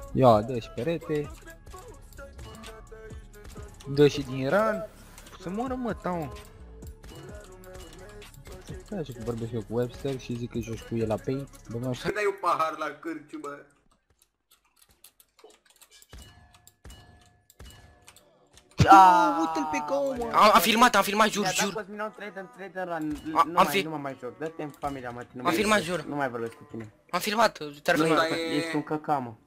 Ia, dă și perete. Dă și din Iran. Să moară, mă, tau. Stai așa că vorbesc eu cu Webster și zic că joci cu el la Pay. Să dai un pahar la cârciu, bă. Uite-l pe cău, mă. Am filmat, jur. Nu mă mai joc, dă-te în familia, mă. Am filmat, jur. Nu mai vorbesc cu tine. Am filmat, te-ar filmat. Ești un căca, mă.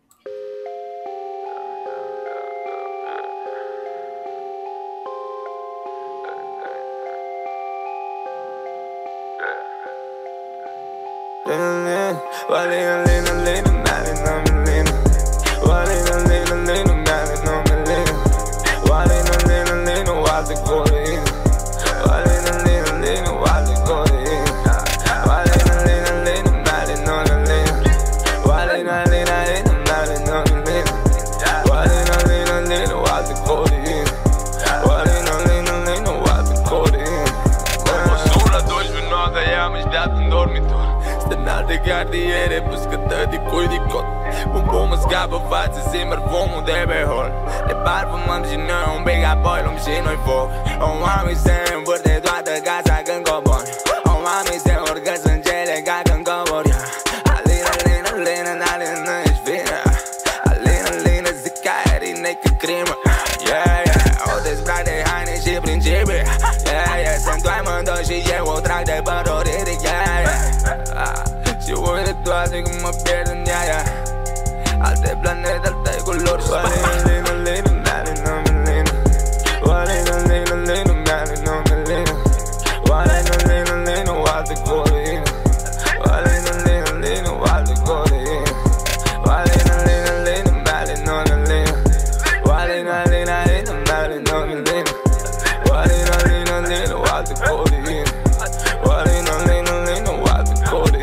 De gardiere, buscătă de cui de cot. Un bom mă scapă față, zimăr fumul de pe hol. De parfumăm și noi un pic, apoi luăm și noi foc. O oameni se învârte toată casa când cobor. O oameni se urcă sângele ca când cobor. Alina, alina, alina, alina, ești vină. Alina, alina, zic că ai că crimă. Yeah, yeah, o dezbrac de haine și principii. Yeah, yeah, sunt doi mândoi și eu o trag de păruri. Yeah, yeah. Și uit de toate când mă pierd în ea. Alte planete, alte culori. Alina, alina, alina, alina. Alina, alina, alina, alina, alina. Alina, alina, alina, alte culori. Alina, alina, alina, alte culori. Alina, alina, alina, alina, alina. Alina, alina, alina, alina, alina. Alina, alina, alina, alte culori. Alina, alina, alina, alte culori.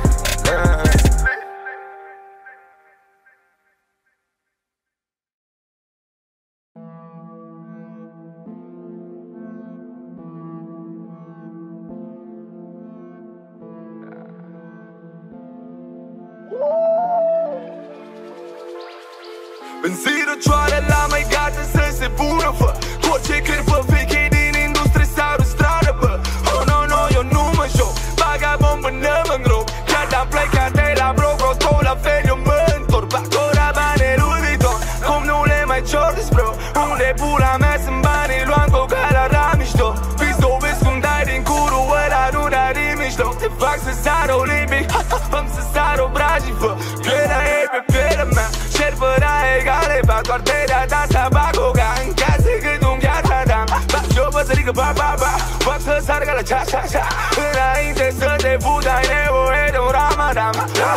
În zirăcioare la mai gata să se pună, fă cu orice cârpă veche din industrie sau în stradă, bă. Oh, no, no, eu nu mă joc, vagabond până mă îngrop. Chiar am plecat de la broco, tot la fel eu mă întorc. Bacora bani eruditor, cum nu le mai ciordis, bro. Unde pula mea sunt banii, luam coca la ramișto. Pistobesc cum dai din curul ăla, nu dai din mijloc. Te fac să sar olimpic, am să sar obrajii, fă. Pielea e pe pielea mea, șerpăra egale, fac doar perea ta să bag coca în casă cât un viața ta. Fac și o păsărică, ba, ba, ba, fac să sar ca la cea. Înainte să te fut, ai nevoie de un ramadan.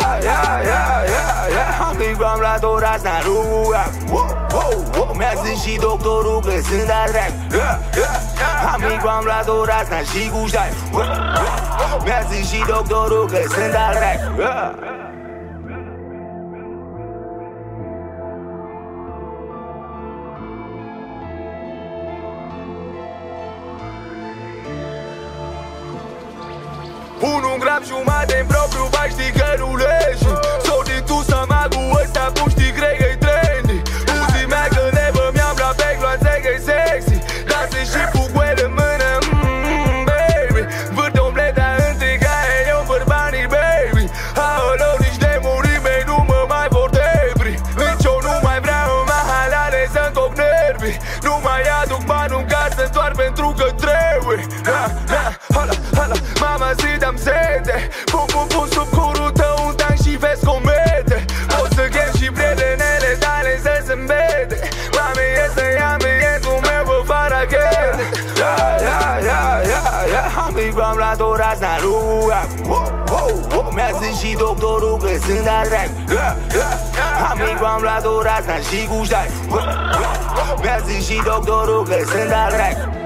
Am clipam la tot asta, ruga. Mi-a zis și doctorul că sunt ardeac. Am clipam la tot asta și cu ștai. Mi-a zis și doctorul că sunt ardeac. Pun un gram jumate în propriu bai, știi că nu leși. S-o din tu să mă cu ăsta, pun știi, cred că-i trendy. Uzi mea că nebă mi-am la bec, luațe că-i sexy. Danse și puguele în mână, baby. Vârte omleta între care eu văd banii, baby. Aoleu, nici de murit, mei, nu mă mai vor debri. Nici eu nu mai vreau în mahalale să-mi toc nervii. Nu mai aduc bani în casă doar pentru că trebuie. Mama zi dăm sete, pun sub curul tău un tank și vezi comete. Poți să chem și prietenele tale să se îmbete. Mami, este ambientul meu pe farachete. Am clipam la tot asta, ruga. Mi-a zis și doctorul că sunt ardeac. Am clipam la tot asta și cu ștai. Mi-a zis și doctorul că sunt ardeac.